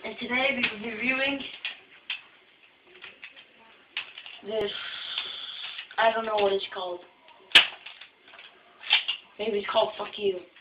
And today we will be reviewing this, I don't know what it's called. Maybe it's called Fuck You.